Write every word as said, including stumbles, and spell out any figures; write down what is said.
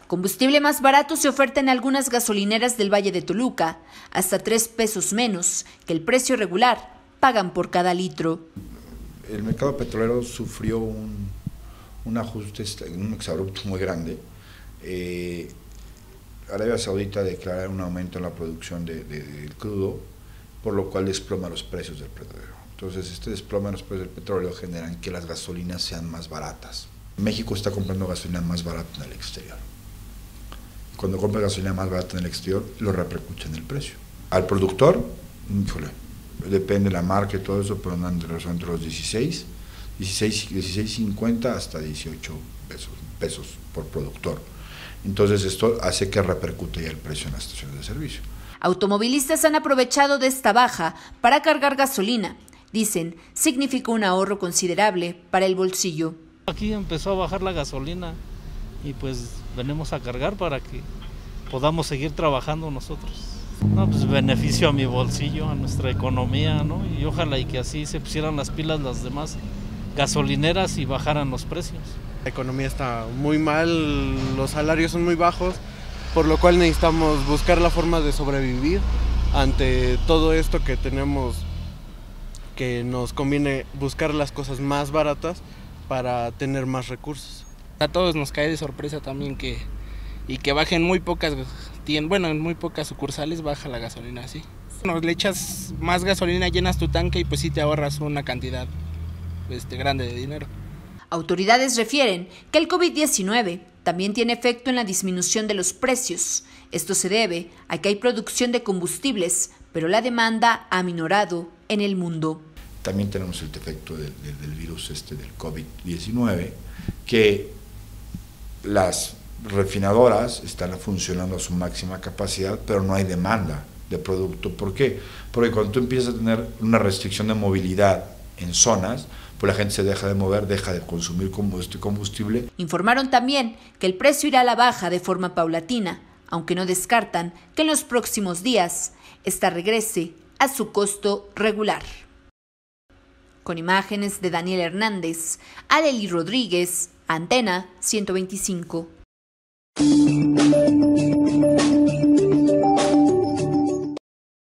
Combustible más barato se oferta en algunas gasolineras del Valle de Toluca, hasta tres pesos menos que el precio regular pagan por cada litro. El mercado petrolero sufrió un, un ajuste, un exabrupto muy grande. Eh, Arabia Saudita declara un aumento en la producción de, de, del crudo, por lo cual desploma los precios del petróleo. Entonces, este desploma en los precios del petróleo generan que las gasolinas sean más baratas. México está comprando gasolina más barata en el exterior. Cuando compra gasolina más barata en el exterior, lo repercute en el precio. Al productor, híjole, depende de la marca y todo eso, pero andan entre los dieciséis, dieciséis cincuenta hasta dieciocho pesos, pesos por productor. Entonces esto hace que repercute ya el precio en las estaciones de servicio. Automovilistas han aprovechado de esta baja para cargar gasolina. Dicen, significó un ahorro considerable para el bolsillo. Aquí empezó a bajar la gasolina y pues venimos a cargar para que podamos seguir trabajando nosotros. No, pues beneficio a mi bolsillo, a nuestra economía, ¿no? Y ojalá y que así se pusieran las pilas las demás gasolineras y bajaran los precios. La economía está muy mal, los salarios son muy bajos, por lo cual necesitamos buscar la forma de sobrevivir ante todo esto que tenemos, que nos conviene buscar las cosas más baratas para tener más recursos. A todos nos cae de sorpresa también que y que bajen muy pocas tiendas, bueno, en muy pocas sucursales baja la gasolina, sí. Bueno, le echas más gasolina, llenas tu tanque y pues sí te ahorras una cantidad este, grande de dinero. Autoridades refieren que el COVID diecinueve también tiene efecto en la disminución de los precios. Esto se debe a que hay producción de combustibles, pero la demanda ha minorado en el mundo. También tenemos el efecto del, del, del virus este del COVID diecinueve, que las refinadoras están funcionando a su máxima capacidad, pero no hay demanda de producto. ¿Por qué? Porque cuando tú empiezas a tener una restricción de movilidad en zonas, pues la gente se deja de mover, deja de consumir combustible. Informaron también que el precio irá a la baja de forma paulatina, aunque no descartan que en los próximos días esta regrese a su costo regular. Con imágenes de Daniel Hernández, Aleli Rodríguez, Antena ciento veinticinco.